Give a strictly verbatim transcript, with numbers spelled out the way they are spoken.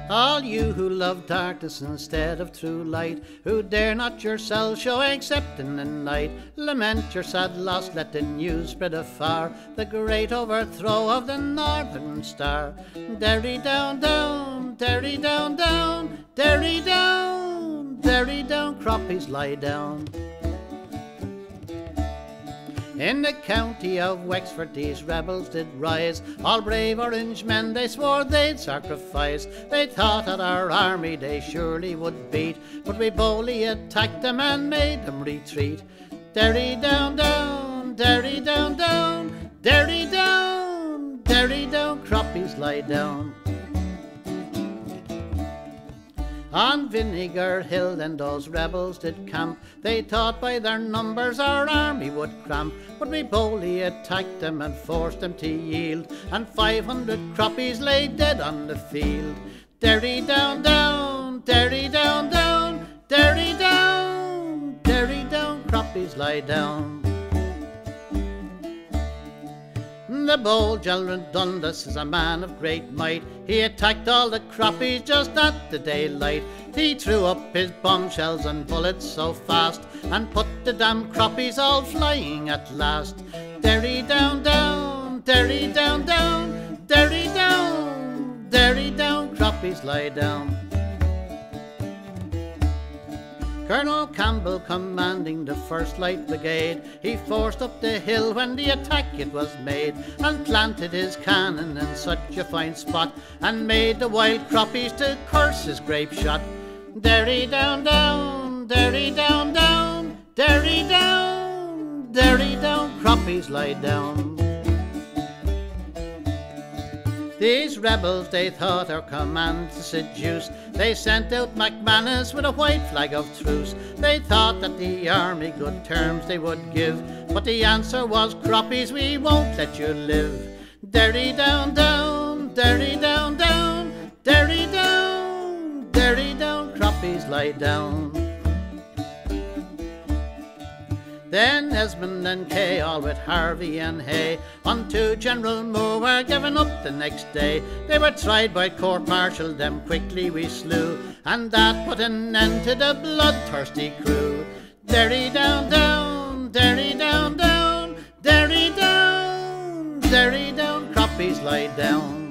All you who love darkness instead of true light, who dare not yourselves show except in the night, lament your sad loss, let the news spread afar, the great overthrow of the Northern Star. Derry down, down, Derry down, down, Derry down, Derry down, Croppies lie down. In the county of Wexford these rebels did rise, all brave Orange men they swore they'd sacrifice. They thought that our army they surely would beat, but we boldly attacked them and made them retreat. Derry down, down, Derry down, down, Derry down, Derry down, Croppies lie down. On Vinegar Hill then those rebels did camp, they thought by their numbers our army would cramp, but we boldly attacked them and forced them to yield, and five hundred Croppies lay dead on the field. Derry down, down, Derry down, down, Derry down, Derry down, Croppies lie down. The bold General Dundas is a man of great might, he attacked all the Croppies just at the daylight. He threw up his bombshells and bullets so fast, and put the damn Croppies all flying at last. Derry down, down, Derry down, down, Derry down, Derry down, Croppies lie down. Colonel Campbell commanding the first Light Brigade, he forced up the hill when the attack it was made, and planted his cannon in such a fine spot, and made the wild Croppies to curse his grape shot. Derry down, down, Derry down, down, Derry down, Derry down, Croppies lie down. These rebels they thought our command to seduce, they sent out McManus with a white flag of truce. They thought that the army good terms they would give, but the answer was, Croppies, we won't let you live. Derry down, down, Derry down, down, Derry down, Derry down, Croppies lie down. Then Esmond and Kay, all with Harvey and Hay, unto General Moore were given up the next day. They were tried by court-martial, them quickly we slew, and that put an end to the bloodthirsty crew. Derry down, down, Derry down, down, Derry down, Derry down, Croppies lie down.